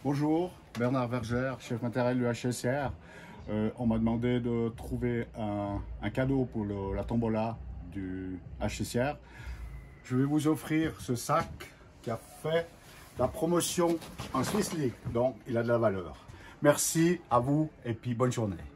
Bonjour, Bernard Vergère, chef matériel du HCR. On m'a demandé de trouver un cadeau pour la tombola du HCR. Je vais vous offrir ce sac qui a fait la promotion en Swiss League, donc il a de la valeur. Merci à vous et puis bonne journée.